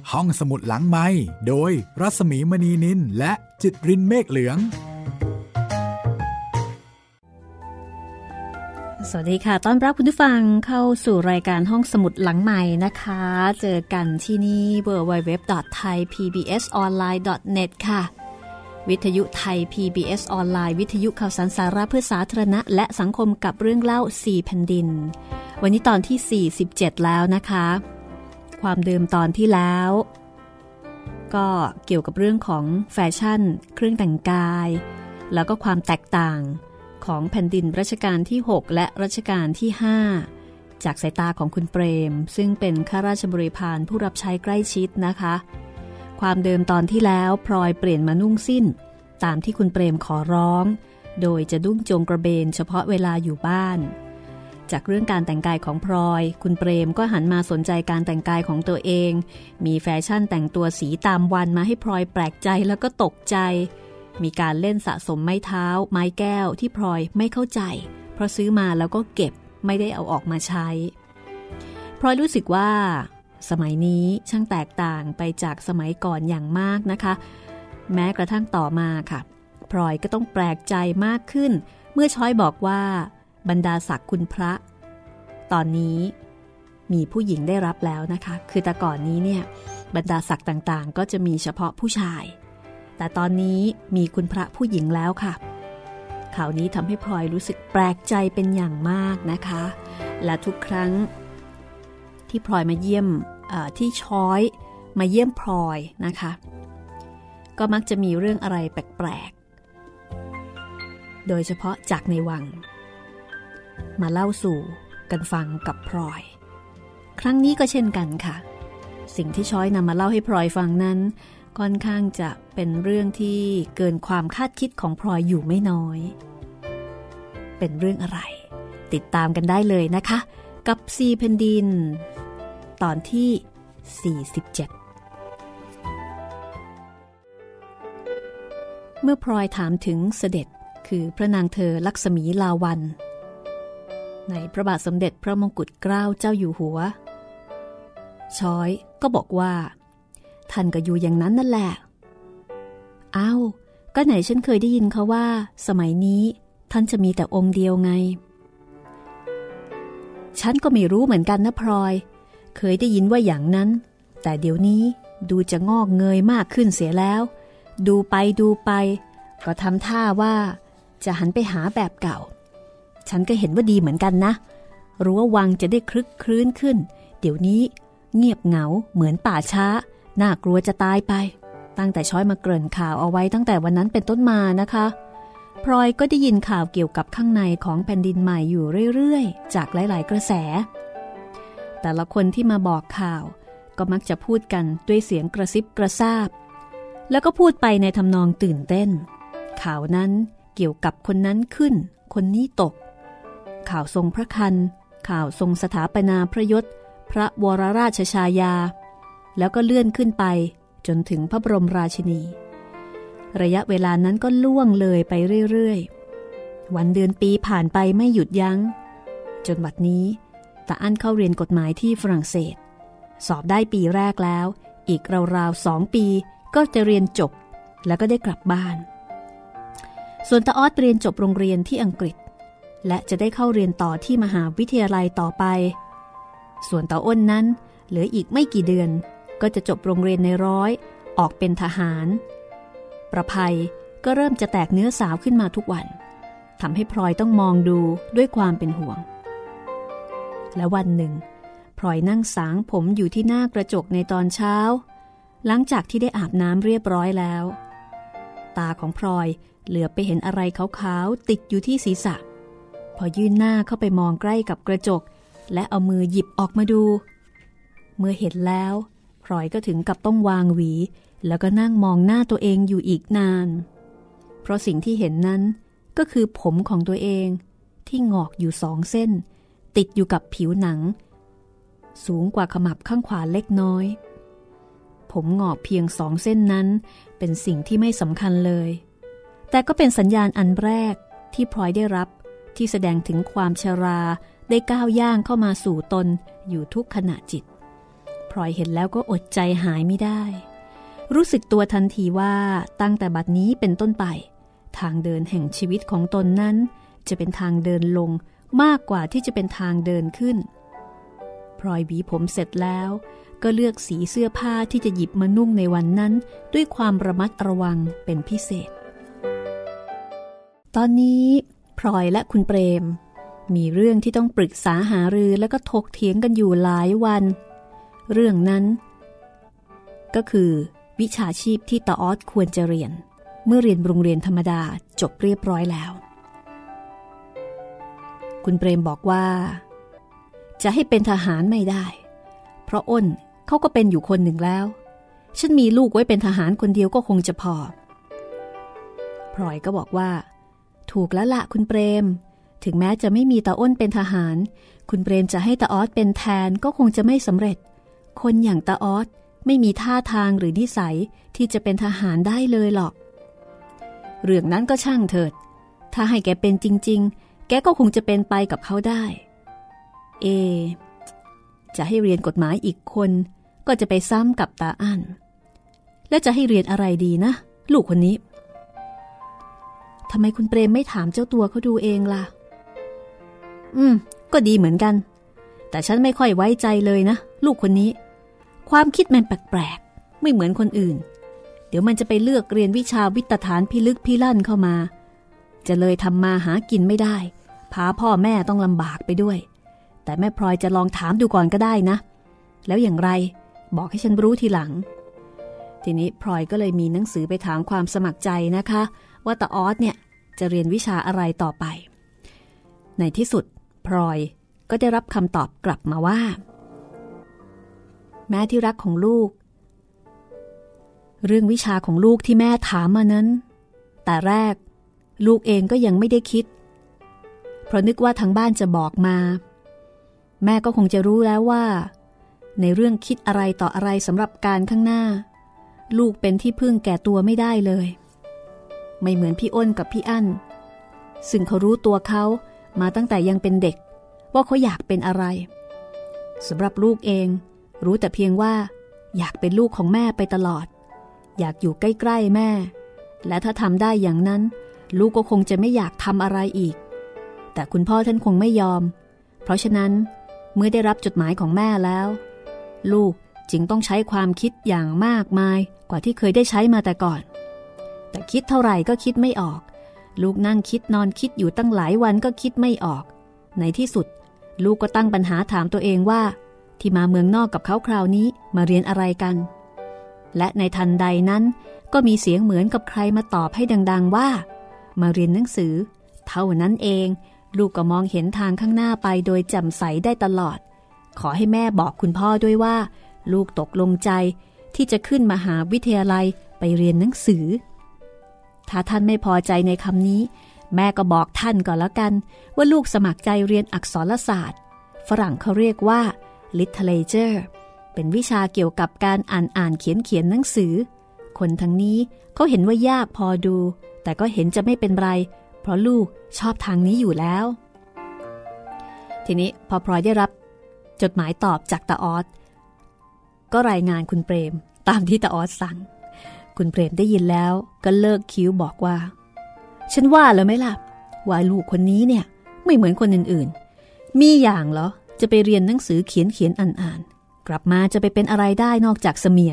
ห้องสมุดหลังไมค์โดยรัศมีมณีนินและจิตรินเมฆเหลืองสวัสดีค่ะต้อนรับคุณผู้ฟังเข้าสู่รายการห้องสมุดหลังใหม่นะคะเจอกันที่นี่ www.thaipbsonline.net ค่ะวิทยุไทย PBS ออนไลน์วิทยุข่าวสารสาระเพื่อสาธารณะและสังคมกับเรื่องเล่า4แผ่นดินวันนี้ตอนที่47แล้วนะคะความเดิมตอนที่แล้วก็เกี่ยวกับเรื่องของแฟชั่นเครื่องแต่งกายแล้วก็ความแตกต่างของแผ่นดินรัชกาลที่6และรัชกาลที่5จากสายตาของคุณเปรมซึ่งเป็นข้าราชบริพารผู้รับใช้ใกล้ชิดนะคะความเดิมตอนที่แล้วพลอยเปลี่ยนมานุ่งสิ้นตามที่คุณเปรมขอร้องโดยจะนุ่งโจงกระเบนเฉพาะเวลาอยู่บ้านจากเรื่องการแต่งกายของพลอยคุณเปรมก็หันมาสนใจการแต่งกายของตัวเองมีแฟชั่นแต่งตัวสีตามวันมาให้พลอยแปลกใจแล้วก็ตกใจมีการเล่นสะสมไม้เท้าไม้แก้วที่พลอยไม่เข้าใจเพราะซื้อมาแล้วก็เก็บไม่ได้เอาออกมาใช้พลอยรู้สึกว่าสมัยนี้ช่างแตกต่างไปจากสมัยก่อนอย่างมากนะคะแม้กระทั่งต่อมาค่ะพลอยก็ต้องแปลกใจมากขึ้นเมื่อช้อยบอกว่าบรรดาศักดิ์คุณพระตอนนี้มีผู้หญิงได้รับแล้วนะคะคือแต่ก่อนนี้เนี่ยบรรดาศักดิ์ต่างๆก็จะมีเฉพาะผู้ชายแต่ตอนนี้มีคุณพระผู้หญิงแล้วค่ะข่าวนี้ทำให้พลอยรู้สึกแปลกใจเป็นอย่างมากนะคะและทุกครั้งที่พลอยมาเยี่ยมที่ช้อยมาเยี่ยมพลอยนะคะก็มักจะมีเรื่องอะไรแปลกๆโดยเฉพาะจากในวังมาเล่าสู่กันฟังกับพลอยครั้งนี้ก็เช่นกันค่ะสิ่งที่ช้อยนำมาเล่าให้พลอยฟังนั้นค่อนข้างจะเป็นเรื่องที่เกินความคาดคิดของพลอยอยู่ไม่น้อยเป็นเรื่องอะไรติดตามกันได้เลยนะคะกับ4แผ่นดินตอนที่47เมื่อพลอยถามถึงเสด็จคือพระนางเธอลักษมีลาวัลย์ในพระบาทสมเด็จพระมงกุฎเกล้าเจ้าอยู่หัวช้อยก็บอกว่าท่านก็อยู่อย่างนั้นนั่นแหละอ้าวก็ไหนฉันเคยได้ยินเขาว่าสมัยนี้ท่านจะมีแต่องค์เดียวไงฉันก็ไม่รู้เหมือนกันนะพลอยเคยได้ยินว่าอย่างนั้นแต่เดี๋ยวนี้ดูจะงอกเงยมากขึ้นเสียแล้วดูไปก็ทำท่าว่าจะหันไปหาแบบเก่าฉันก็เห็นว่าดีเหมือนกันนะรู้ว่าวังจะได้คลึกคลื้นขึ้นเดี๋ยวนี้เงียบเหงาเหมือนป่าช้าน่ากลัวจะตายไปตั้งแต่ช้อยมาเกริ่นข่าวเอาไว้ตั้งแต่วันนั้นเป็นต้นมานะคะพลอยก็ได้ยินข่าวเกี่ยวกับข้างในของแผ่นดินใหม่อยู่เรื่อยๆจากหลายๆกระแสแต่ละคนที่มาบอกข่าวก็มักจะพูดกันด้วยเสียงกระซิบกระซาบแล้วก็พูดไปในทำนองตื่นเต้นข่าวนั้นเกี่ยวกับคนนั้นขึ้นคนนี้ตกข่าวทรงพระคันข่าวทรงสถาปนาพระยศพระวรราชชายาแล้วก็เลื่อนขึ้นไปจนถึงพระบรมราชินีระยะเวลานั้นก็ล่วงเลยไปเรื่อยๆวันเดือนปีผ่านไปไม่หยุดยั้งจนบัดนี้ตาอั้นเข้าเรียนกฎหมายที่ฝรั่งเศสสอบได้ปีแรกแล้วอีกราวๆ2 ปีก็จะเรียนจบแล้วก็ได้กลับบ้านส่วนตาออดเรียนจบโรงเรียนที่อังกฤษและจะได้เข้าเรียนต่อที่มหาวิทยาลัยต่อไปส่วนตาอ้นนั้นเหลืออีกไม่กี่เดือนก็จะจบโรงเรียนในร้อยออกเป็นทหารประภัยก็เริ่มจะแตกเนื้อสาวขึ้นมาทุกวันทำให้พลอยต้องมองดูด้วยความเป็นห่วงและวันหนึ่งพลอยนั่งสางผมอยู่ที่หน้ากระจกในตอนเช้าหลังจากที่ได้อาบน้ำเรียบร้อยแล้วตาของพลอยเหลือไปเห็นอะไรขาวๆติดอยู่ที่ศีรษะพอยื่นหน้าเข้าไปมองใกล้กับกระจกและเอามือหยิบออกมาดูเมื่อเห็นแล้วพลอยก็ถึงกับต้องวางหวีแล้วก็นั่งมองหน้าตัวเองอยู่อีกนานเพราะสิ่งที่เห็นนั้นก็คือผมของตัวเองที่งอกอยู่2 เส้นติดอยู่กับผิวหนังสูงกว่าขมับข้างขวาเล็กน้อยผมงอกเพียง2 เส้นนั้นเป็นสิ่งที่ไม่สำคัญเลยแต่ก็เป็นสัญญาณอันแรกที่พลอยได้รับที่แสดงถึงความชราได้ก้าวย่างเข้ามาสู่ตนอยู่ทุกขณะจิตพพลอยเห็นแล้วก็อดใจหายไม่ได้รู้สึกตัวทันทีว่าตั้งแต่บัดนี้เป็นต้นไปทางเดินแห่งชีวิตของตนนั้นจะเป็นทางเดินลงมากกว่าที่จะเป็นทางเดินขึ้นพลอยหวีผมเสร็จแล้วก็เลือกสีเสื้อผ้าที่จะหยิบมานุ่งในวันนั้นด้วยความระมัดระวังเป็นพิเศษตอนนี้พลอยและคุณเปรมมีเรื่องที่ต้องปรึกษาหารือแล้วก็ถกเถียงกันอยู่หลายวันเรื่องนั้นก็คือวิชาชีพที่ตาออสควรจะเรียนเมื่อเรียนโรงเรียนธรรมดาจบเรียบร้อยแล้วคุณเปรมบอกว่าจะให้เป็นทหารไม่ได้เพราะอ้นเขาก็เป็นอยู่คนหนึ่งแล้วฉันมีลูกไว้เป็นทหารคนเดียวก็คงจะพอพลอยก็บอกว่าถูกแล้วละคุณเปรมถึงแม้จะไม่มีตาอ้นเป็นทหารคุณเปรมจะให้ตาออสเป็นแทนก็คงจะไม่สำเร็จคนอย่างตาออสไม่มีท่าทางหรือนิสัยที่จะเป็นทหารได้เลยหรอกเรื่องนั้นก็ช่างเถิดถ้าให้แกเป็นจริงๆแกก็คงจะเป็นไปกับเขาได้จะให้เรียนกฎหมายอีกคนก็จะไปซ้ำกับตาอั้นแล้วจะให้เรียนอะไรดีนะลูกคนนี้ทำไมคุณเปรมไม่ถามเจ้าตัวเขาดูเองล่ะก็ดีเหมือนกันแต่ฉันไม่ค่อยไว้ใจเลยนะลูกคนนี้ความคิดมันแปลกๆไม่เหมือนคนอื่นเดี๋ยวมันจะไปเลือกเรียนวิชาวิทยาฐานพิลึกพิลั่นเข้ามาจะเลยทำมาหากินไม่ได้พาพ่อแม่ต้องลำบากไปด้วยแต่แม่พลอยจะลองถามดูก่อนก็ได้นะแล้วอย่างไรบอกให้ฉันรู้ทีหลังทีนี้พลอยก็เลยมีหนังสือไปถามความสมัครใจนะคะว่าตาออสเนี่ยจะเรียนวิชาอะไรต่อไปในที่สุดพลอยก็ได้รับคำตอบกลับมาว่าแม่ที่รักของลูกเรื่องวิชาของลูกที่แม่ถามมานั้นแต่แรกลูกเองก็ยังไม่ได้คิดเพราะนึกว่าทางบ้านจะบอกมาแม่ก็คงจะรู้แล้วว่าในเรื่องคิดอะไรต่ออะไรสำหรับการข้างหน้าลูกเป็นที่พึ่งแก่ตัวไม่ได้เลยไม่เหมือนพี่อ้นกับพี่อั้นซึ่งเขารู้ตัวเขามาตั้งแต่ยังเป็นเด็กว่าเขาอยากเป็นอะไรสำหรับลูกเองรู้แต่เพียงว่าอยากเป็นลูกของแม่ไปตลอดอยากอยู่ใกล้ๆแม่และถ้าทำได้อย่างนั้นลูกก็คงจะไม่อยากทำอะไรอีกแต่คุณพ่อท่านคงไม่ยอมเพราะฉะนั้นเมื่อได้รับจดหมายของแม่แล้วลูกจึงต้องใช้ความคิดอย่างมากมายกว่าที่เคยได้ใช้มาแต่ก่อนแต่คิดเท่าไหร่ก็คิดไม่ออกลูกนั่งคิดนอนคิดอยู่ตั้งหลายวันก็คิดไม่ออกในที่สุดลูกก็ตั้งปัญหาถามตัวเองว่าที่มาเมืองนอกกับเขาคราวนี้มาเรียนอะไรกันและในทันใดนั้นก็มีเสียงเหมือนกับใครมาตอบให้ดังๆว่ามาเรียนหนังสือเท่านั้นเองลูกก็มองเห็นทางข้างหน้าไปโดยแจ่มใสได้ตลอดขอให้แม่บอกคุณพ่อด้วยว่าลูกตกลงใจที่จะขึ้นมหาวิทยาลัยไปเรียนหนังสือถ้าท่านไม่พอใจในคำนี้แม่ก็บอกท่านก่อนแล้วกันว่าลูกสมัครใจเรียนอักษรศาสตร์ฝรั่งเขาเรียกว่า literature เป็นวิชาเกี่ยวกับการอ่านเขียนหนังสือคนทั้งนี้เขาเห็นว่ายากพอดูแต่ก็เห็นจะไม่เป็นไรเพราะลูกชอบทางนี้อยู่แล้วทีนี้พอพลอยได้รับจดหมายตอบจากตาออสก็รายงานคุณเปรมตามที่ตาออสสั่งคุณเปรมได้ยินแล้วก็เลิกคิ้วบอกว่าฉันว่าแล้วไหมล่ะว่าลูกคนนี้เนี่ยไม่เหมือนคนอื่นๆมีอย่างเหรอจะไปเรียนหนังสือเขียนอ่านกลับมาจะไปเป็นอะไรได้นอกจากเสมียน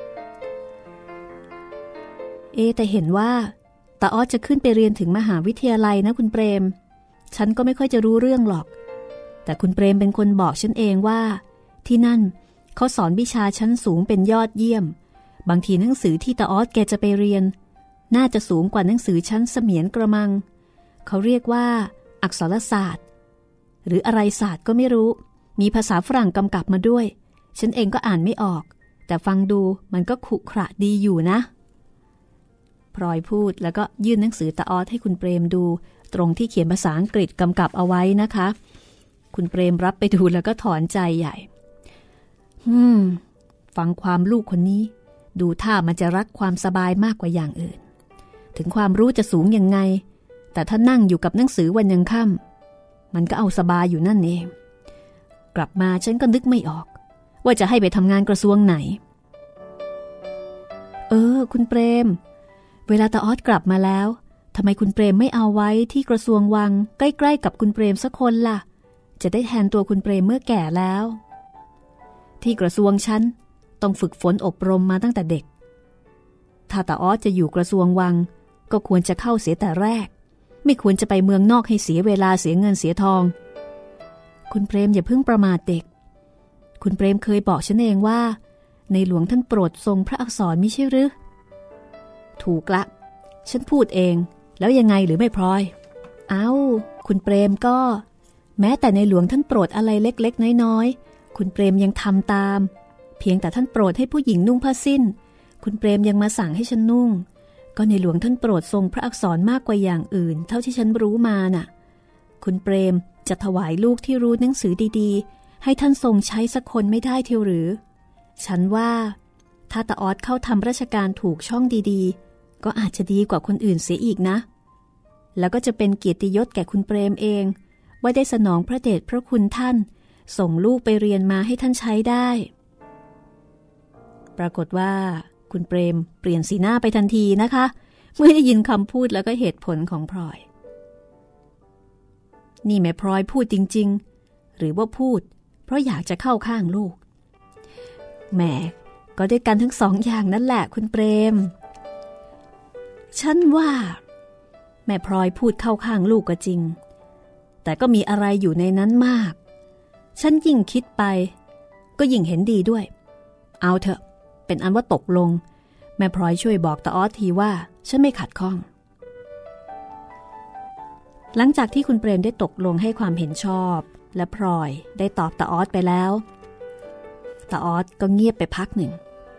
แต่เห็นว่าตาออสจะขึ้นไปเรียนถึงมหาวิทยาลัยนะคุณเปรมฉันก็ไม่ค่อยจะรู้เรื่องหรอกแต่คุณเปรมเป็นคนบอกฉันเองว่าที่นั่นเขาสอนวิชาชั้นสูงเป็นยอดเยี่ยมบางทีหนังสือที่ตาออสแกจะไปเรียนน่าจะสูงกว่าหนังสือชั้นเสมียนกระมังเขาเรียกว่าอักษรศาสตร์หรืออะไรศาสตร์ก็ไม่รู้มีภาษาฝรั่งกำกับมาด้วยฉันเองก็อ่านไม่ออกแต่ฟังดูมันก็ขรุขระดีอยู่นะพลอยพูดแล้วก็ยื่นหนังสือตาออสให้คุณเปรมดูตรงที่เขียนภาษาอังกฤษกำกับเอาไว้นะคะคุณเปรมรับไปดูแล้วก็ถอนใจใหญ่ฟังความลูกคนนี้ดูท่ามันจะรักความสบายมากกว่าอย่างอื่นถึงความรู้จะสูงยังไงแต่ถ้านั่งอยู่กับหนังสือวันยังค่ำมันก็เอาสบายอยู่นั่นเองกลับมาฉันก็นึกไม่ออกว่าจะให้ไปทำงานกระทรวงไหนคุณเปรมเวลาตาออดกลับมาแล้วทำไมคุณเปรมไม่เอาไว้ที่กระทรวงวังใกล้ๆกับคุณเปรมสักคนล่ะจะได้แทนตัวคุณเปรมเมื่อแก่แล้วที่กระทรวงฉันต้องฝึกฝนอบรมมาตั้งแต่เด็กถ้าตาออดจะอยู่กระทรวงวังก็ควรจะเข้าเสียแต่แรกไม่ควรจะไปเมืองนอกให้เสียเวลาเสียเงินเสียทองคุณเปรมอย่าเพิ่งประมาทเด็กคุณเปรมเคยบอกฉันเองว่าในหลวงท่านโปรดทรงพระอักษรมิใช่หรือถูกละฉันพูดเองแล้วยังไงหรือไม่พลอยคุณเปรมก็แม้แต่ในหลวงท่านโปรดอะไรเล็กๆน้อยๆคุณเปรมยังทำตามเพียงแต่ท่านโปรดให้ผู้หญิงนุ่งผ้าสิ้นคุณเปรมยังมาสั่งให้ฉันนุ่งก็ในหลวงท่านโปรดทรงพระอักษรมากกว่าอย่างอื่นเท่าที่ฉันรู้มาน่ะคุณเปรมจะถวายลูกที่รู้หนังสือดีๆให้ท่านทรงใช้สักคนไม่ได้เทียวหรือฉันว่าถ้าตาออดเข้าทำราชการถูกช่องดีๆก็อาจจะดีกว่าคนอื่นเสียอีกนะแล้วก็จะเป็นเกียรติยศแก่คุณเปรมเองว่าได้สนองพระเดชพระคุณท่านส่งลูกไปเรียนมาให้ท่านใช้ได้ปรากฏว่าคุณเปรมเปลี่ยนสีหน้าไปทันทีนะคะเมื่อได้ยินคำพูดแล้วก็เหตุผลของพลอยนี่แม่พลอยพูดจริงๆหรือว่าพูดเพราะอยากจะเข้าข้างลูกแม่ก็ด้วยกันทั้งสองอย่างนั่นแหละคุณเปรมฉันว่าแม่พลอยพูดเข้าข้างลูกก็จริงแต่ก็มีอะไรอยู่ในนั้นมากฉันยิ่งคิดไปก็ยิ่งเห็นดีด้วยเอาเถอะเป็นอันว่าตกลงแม่พลอยช่วยบอกตาออสทีว่าฉันไม่ขัดข้องหลังจากที่คุณเปรมได้ตกลงให้ความเห็นชอบและพลอยได้ตอบตาออสไปแล้วตาออสก็เงียบไปพักหนึ่ง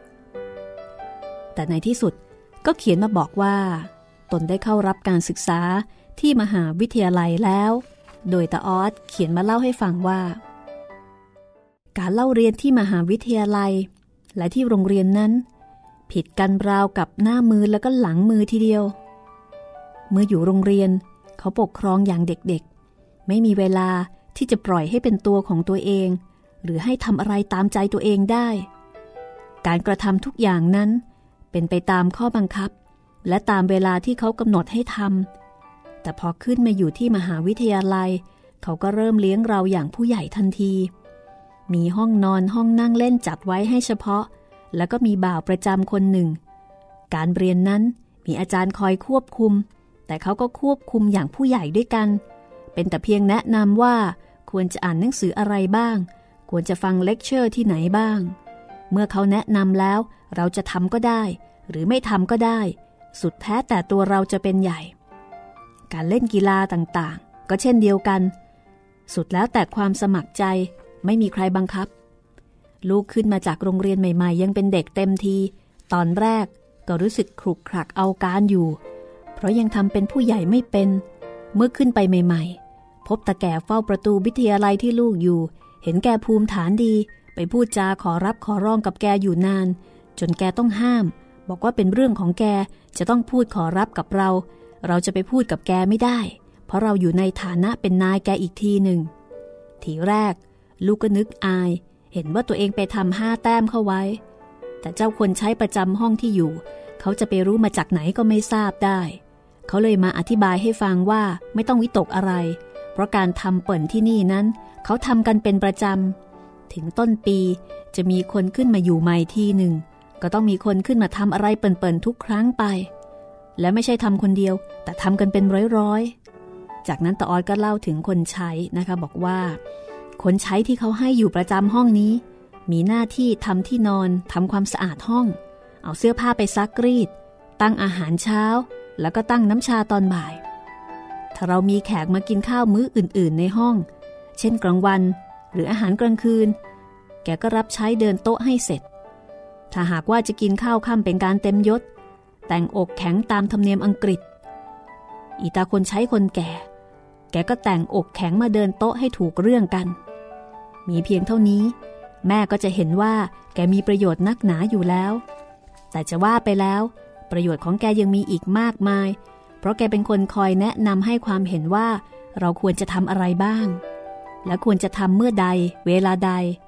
แต่ในที่สุดก็เขียนมาบอกว่าตนได้เข้ารับการศึกษาที่มหาวิทยาลัยแล้วโดยตาออสเขียนมาเล่าให้ฟังว่าการเล่าเรียนที่มหาวิทยาลัยและที่โรงเรียนนั้นผิดกันราวกับหน้ามือแล้วก็หลังมือทีเดียวเมื่ออยู่โรงเรียนเขาปกครองอย่างเด็กๆไม่มีเวลาที่จะปล่อยให้เป็นตัวของตัวเองหรือให้ทำอะไรตามใจตัวเองได้การกระทำทุกอย่างนั้นเป็นไปตามข้อบังคับและตามเวลาที่เขากำหนดให้ทำแต่พอขึ้นมาอยู่ที่มหาวิทยาลัยเขาก็เริ่มเลี้ยงเราอย่างผู้ใหญ่ทันทีมีห้องนอนห้องนั่งเล่นจัดไว้ให้เฉพาะแล้วก็มีบ่าวประจำคนหนึ่งการเรียนนั้นมีอาจารย์คอยควบคุมแต่เขาก็ควบคุมอย่างผู้ใหญ่ด้วยกันเป็นแต่เพียงแนะนำว่าควรจะอ่านหนังสืออะไรบ้างควรจะฟังเลคเชอร์ที่ไหนบ้างเมื่อเขาแนะนำแล้วเราจะทำก็ได้หรือไม่ทำก็ได้สุดแท้แต่ตัวเราจะเป็นใหญ่การเล่นกีฬาต่างๆก็เช่นเดียวกันสุดแล้วแต่ความสมัครใจไม่มีใครบังคับลูกขึ้นมาจากโรงเรียนใหม่ๆยังเป็นเด็กเต็มทีตอนแรกก็รู้สึกขรุกขรักเอาการอยู่เพราะยังทำเป็นผู้ใหญ่ไม่เป็นเมื่อขึ้นไปใหม่ๆพบตาแก่เฝ้าประตูวิทยาลัยที่ลูกอยู่เห็นแกภูมิฐานดีไปพูดจาขอรับขอร้องกับแกอยู่นานจนแกต้องห้ามบอกว่าเป็นเรื่องของแกจะต้องพูดขอรับกับเราจะไปพูดกับแกไม่ได้เพราะเราอยู่ในฐานะเป็นนายแกอีกทีหนึ่งทีแรกลูกก็นึกอายเห็นว่าตัวเองไปทำ5 แต้มเข้าไว้แต่เจ้าคนใช้ประจำห้องที่อยู่เขาจะไปรู้มาจากไหนก็ไม่ทราบได้เขาเลยมาอธิบายให้ฟังว่าไม่ต้องวิตกอะไรเพราะการทำเปิ่นที่นี่นั้นเขาทำกันเป็นประจำถึงต้นปีจะมีคนขึ้นมาอยู่ใหม่ทีหนึ่งก็ต้องมีคนขึ้นมาทำอะไรเปิ่นๆทุกครั้งไปและไม่ใช่ทำคนเดียวแต่ทำกันเป็นร้อยๆจากนั้นตาออดก็เล่าถึงคนใช้นะคะบอกว่าคนใช้ที่เขาให้อยู่ประจำห้องนี้มีหน้าที่ทำที่นอนทำความสะอาดห้องเอาเสื้อผ้าไปซักรีดตั้งอาหารเช้าแล้วก็ตั้งน้ำชาตอนบ่ายถ้าเรามีแขกมากินข้าวมื้ออื่นๆในห้องเช่นกลางวันหรืออาหารกลางคืนแกก็รับใช้เดินโต๊ะให้เสร็จถ้าหากว่าจะกินข้าวค่ำเป็นการเต็มยศแต่งอกแข็งตามธรรมเนียมอังกฤษอีตาคนใช้คนแกก็แต่งอกแข็งมาเดินโต๊ะให้ถูกเรื่องกันมีเพียงเท่านี้แม่ก็จะเห็นว่าแกมีประโยชน์นักหนาอยู่แล้วแต่จะว่าไปแล้วประโยชน์ของแกยังมีอีกมากมายเพราะแกเป็นคนคอยแนะนำให้ความเห็นว่าเราควรจะทำอะไรบ้างและควรจะทำเมื่อใดเวลาใด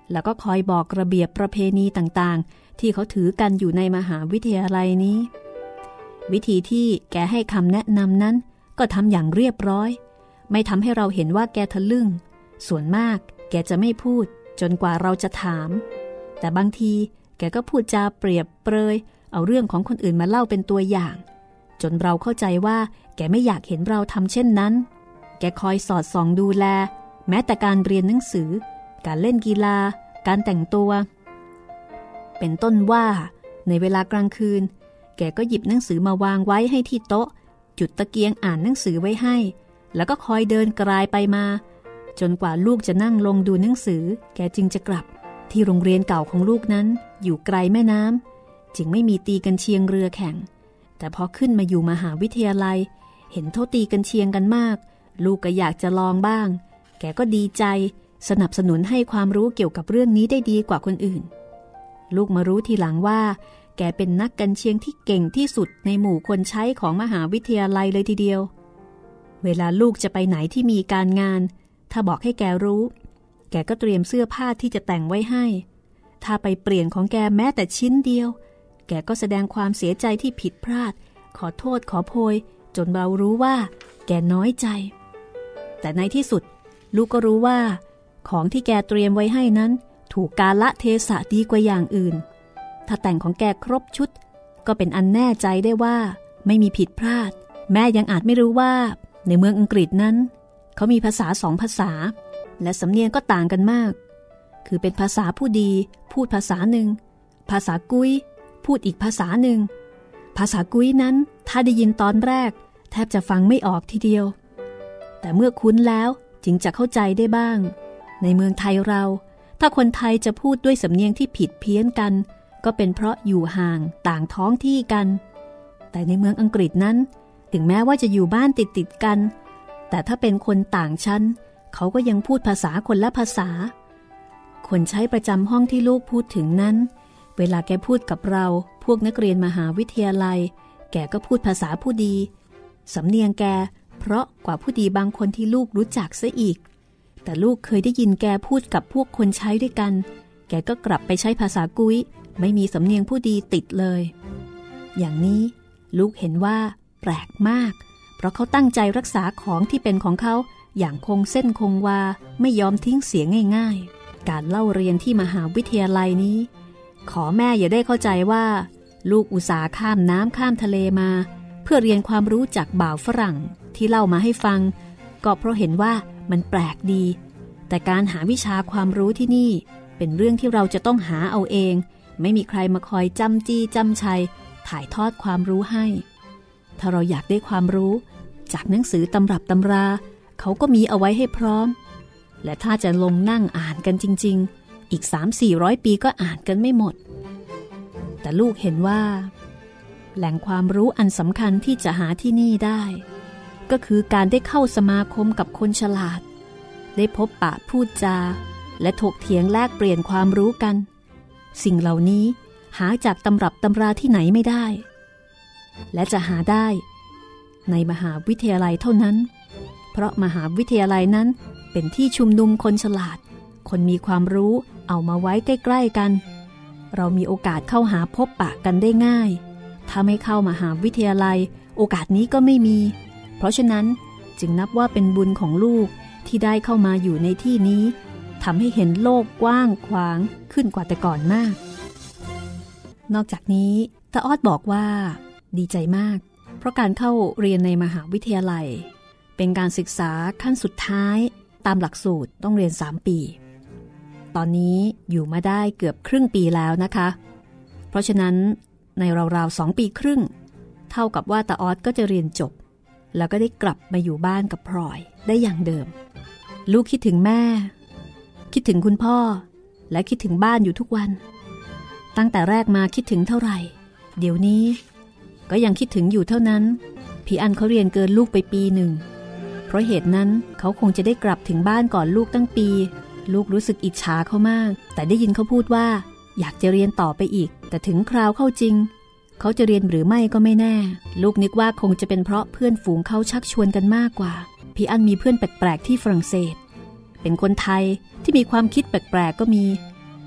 แล้วก็คอยบอกระเบียบประเพณีต่างๆที่เขาถือกันอยู่ในมหาวิทยาลัยนี้วิธีที่แกให้คำแนะนำนั้นก็ทำอย่างเรียบร้อยไม่ทำให้เราเห็นว่าแกทะลึ่งส่วนมากแกจะไม่พูดจนกว่าเราจะถามแต่บางทีแกก็พูดจาเปรียบเปรยเอาเรื่องของคนอื่นมาเล่าเป็นตัวอย่างจนเราเข้าใจว่าแกไม่อยากเห็นเราทำเช่นนั้นแกคอยสอดส่องดูแลแม้แต่การเรียนหนังสือการเล่นกีฬาการแต่งตัวเป็นต้นว่าในเวลากลางคืนแกก็หยิบหนังสือมาวางไว้ให้ที่โต๊ะจุดตะเกียงอ่านหนังสือไว้ให้แล้วก็คอยเดินกรายไปมาจนกว่าลูกจะนั่งลงดูหนังสือแกจึงจะกลับที่โรงเรียนเก่าของลูกนั้นอยู่ไกลแม่น้ำจึงไม่มีตีกันเชียงเรือแข่งแต่พอขึ้นมาอยู่มหาวิทยาลัยเห็นเขาตีกันเชียงกันมากลูกก็อยากจะลองบ้างแกก็ดีใจสนับสนุนให้ความรู้เกี่ยวกับเรื่องนี้ได้ดีกว่าคนอื่นลูกมารู้ทีหลังว่าแกเป็นนักกันเชียงที่เก่งที่สุดในหมู่คนใช้ของมหาวิทยาลัยเลยทีเดียวเวลาลูกจะไปไหนที่มีการงานถ้าบอกให้แกรู้แกก็เตรียมเสื้อผ้าที่จะแต่งไว้ให้ถ้าไปเปลี่ยนของแกแม้แต่ชิ้นเดียวแกก็แสดงความเสียใจที่ผิดพลาดขอโทษขอโพยจนเรารู้ว่าแกน้อยใจแต่ในที่สุดลูกก็รู้ว่าของที่แกเตรียมไว้ให้นั้นถูกกาลเทศะดีกว่าอย่างอื่นถ้าแต่งของแกครบชุดก็เป็นอันแน่ใจได้ว่าไม่มีผิดพลาดแม่ยังอาจไม่รู้ว่าในเมืองอังกฤษนั้นเขามีภาษา2 ภาษาและสำเนียงก็ต่างกันมากคือเป็นภาษาผู้ดีพูดภาษาหนึ่งภาษากุ้ยพูดอีกภาษาหนึ่งภาษากุ้ยนั้นถ้าได้ยินตอนแรกแทบจะฟังไม่ออกทีเดียวแต่เมื่อคุ้นแล้วจึงจะเข้าใจได้บ้างในเมืองไทยเราถ้าคนไทยจะพูดด้วยสำเนียงที่ผิดเพี้ยนกันก็เป็นเพราะอยู่ห่างต่างท้องที่กันแต่ในเมืองอังกฤษนั้นถึงแม้ว่าจะอยู่บ้านติดกันแต่ถ้าเป็นคนต่างชั้นเขาก็ยังพูดภาษาคนละภาษาคนใช้ประจำห้องที่ลูกพูดถึงนั้นเวลาแกพูดกับเราพวกนักเรียนมหาวิทยาลัยแกก็พูดภาษาผู้ดีสำเนียงแกเพราะกว่าผู้ดีบางคนที่ลูกรู้จักซะอีกแต่ลูกเคยได้ยินแกพูดกับพวกคนใช้ด้วยกันแกก็กลับไปใช้ภาษากุ้ยไม่มีสำเนียงผู้ดีติดเลยอย่างนี้ลูกเห็นว่าแปลกมากเพราะเขาตั้งใจรักษาของที่เป็นของเขาอย่างคงเส้นคงวาไม่ยอมทิ้งเสียง่ายๆการเล่าเรียนที่มหาวิทยาลัยนี้ขอแม่อย่าได้เข้าใจว่าลูกอุตส่าห์ข้ามน้ำข้ามทะเลมาเพื่อเรียนความรู้จากบ่าวฝรั่งที่เล่ามาให้ฟังก็เพราะเห็นว่ามันแปลกดีแต่การหาวิชาความรู้ที่นี่เป็นเรื่องที่เราจะต้องหาเอาเองไม่มีใครมาคอยจำจี้จำชัยถ่ายทอดความรู้ให้ถ้าเราอยากได้ความรู้จากหนังสือตำรับตำราเขาก็มีเอาไว้ให้พร้อมและถ้าจะลงนั่งอ่านกันจริงๆอีก 3-400 ปีก็อ่านกันไม่หมดแต่ลูกเห็นว่าแหล่งความรู้อันสำคัญที่จะหาที่นี่ได้ก็คือการได้เข้าสมาคมกับคนฉลาดได้พบปะพูดจาและถกเถียงแลกเปลี่ยนความรู้กันสิ่งเหล่านี้หาจากตำรับตำราที่ไหนไม่ได้และจะหาได้ในมหาวิทยาลัยเท่านั้นเพราะมหาวิทยาลัยนั้นเป็นที่ชุมนุมคนฉลาดคนมีความรู้เอามาไว้ใกล้ๆกันเรามีโอกาสเข้าหาพบปะกันได้ง่ายถ้าไม่เข้ามหาวิทยาลัยโอกาสนี้ก็ไม่มีเพราะฉะนั้นจึงนับว่าเป็นบุญของลูกที่ได้เข้ามาอยู่ในที่นี้ทำให้เห็นโลกกว้างขวางขึ้นกว่าแต่ก่อนมากนอกจากนี้ตาออดบอกว่าดีใจมากเพราะการเข้าเรียนในมหาวิทยาลัยเป็นการศึกษาขั้นสุดท้ายตามหลักสูตรต้องเรียน3 ปีตอนนี้อยู่มาได้เกือบครึ่งปีแล้วนะคะเพราะฉะนั้นในราวๆ2 ปีครึ่งเท่ากับว่าตาออดก็จะเรียนจบแล้วก็ได้กลับมาอยู่บ้านกับพลอยได้อย่างเดิมลูกคิดถึงแม่คิดถึงคุณพ่อและคิดถึงบ้านอยู่ทุกวันตั้งแต่แรกมาคิดถึงเท่าไหร่เดี๋ยวนี้ก็ยังคิดถึงอยู่เท่านั้นพี่อันเขาเรียนเกินลูกไปปีหนึ่งเพราะเหตุนั้นเขาคงจะได้กลับถึงบ้านก่อนลูกตั้งปีลูกรู้สึกอิจฉาเขามากแต่ได้ยินเขาพูดว่าอยากจะเรียนต่อไปอีกแต่ถึงคราวเข้าจริงเขาจะเรียนหรือไม่ก็ไม่แน่ลูกนึกว่าคงจะเป็นเพราะเพื่อนฝูงเขาชักชวนกันมากกว่าพี่อันมีเพื่อนแปลกๆที่ฝรั่งเศสเป็นคนไทยที่มีความคิดแปลกๆก็มี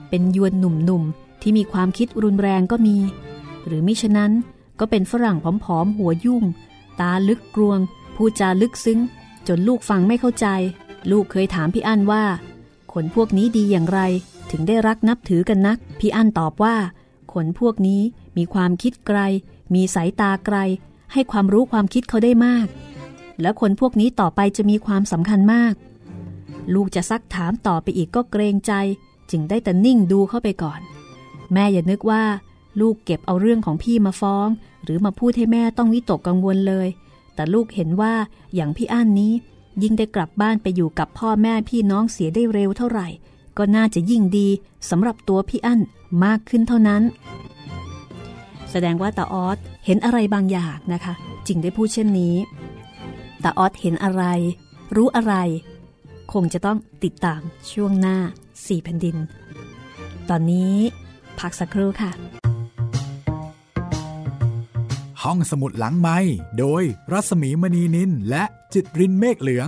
เป็นยวนหนุ่มๆที่มีความคิดรุนแรงก็มีหรือมิฉะนั้นก็เป็นฝรั่งผอมๆหัวยุ่งตาลึกกรวงพูดจาลึกซึ้งจนลูกฟังไม่เข้าใจลูกเคยถามพี่อั้นว่าคนพวกนี้ดีอย่างไรถึงได้รักนับถือกันนักพี่อั้นตอบว่าคนพวกนี้มีความคิดไกลมีสายตาไกลให้ความรู้ความคิดเขาได้มากและคนพวกนี้ต่อไปจะมีความสำคัญมากลูกจะซักถามต่อไปอีกก็เกรงใจจึงได้แต่นิ่งดูเข้าไปก่อนแม่อย่านึกว่าลูกเก็บเอาเรื่องของพี่มาฟ้องหรือมาพูดให้แม่ต้องวิตกกังวลเลยแต่ลูกเห็นว่าอย่างพี่อั้นนี้ยิ่งได้กลับบ้านไปอยู่กับพ่อแม่พี่น้องเสียได้เร็วเท่าไหร่ก็น่าจะยิ่งดีสำหรับตัวพี่อั้นมากขึ้นเท่านั้นแสดงว่าตาออสเห็นอะไรบางอย่างนะคะจึงได้พูดเช่นนี้ตาออสเห็นอะไรรู้อะไรคงจะต้องติดตามช่วงหน้า4แผ่นดินตอนนี้พักสักครู่ค่ะห้องสมุดหลังไมค์โดยรัศมีมณีนินและจิตรินเมฆเหลือง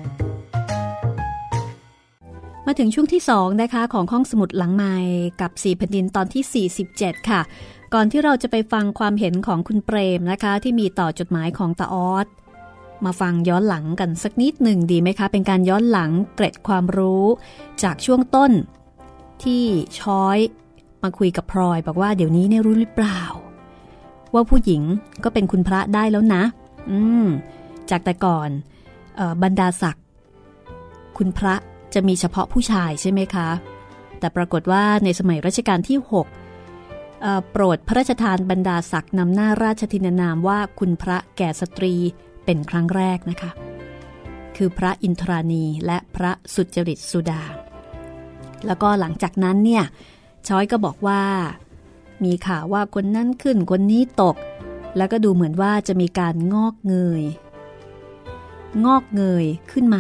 มาถึงช่วงที่2นะคะของห้องสมุดหลังไมค์กับ4แผ่นดินตอนที่47ค่ะก่อนที่เราจะไปฟังความเห็นของคุณเปรมนะคะที่มีต่อจดหมายของตาออสมาฟังย้อนหลังกันสักนิดหนึ่งดีไหมคะเป็นการย้อนหลังเกร็ดความรู้จากช่วงต้นที่ช้อยมาคุยกับพลอยบอกว่าเดี๋ยวนี้เนี่ยรู้หรือเปล่าว่าผู้หญิงก็เป็นคุณพระได้แล้วนะจากแต่ก่อนบรรดาศักดิ์คุณพระจะมีเฉพาะผู้ชายใช่ไหมคะแต่ปรากฏว่าในสมัยรัชกาลที่6โปรดพระราชทานบรรดาศักดิ์นำหน้าราชทินนามว่าคุณพระแก่สตรีเป็นครั้งแรกนะคะคือพระอินทรานีและพระสุจริตสุดาแล้วก็หลังจากนั้นเนี่ยช้อยก็บอกว่ามีข่าวว่าคนนั้นขึ้นคนนี้ตกแล้วก็ดูเหมือนว่าจะมีการงอกเงยขึ้นมา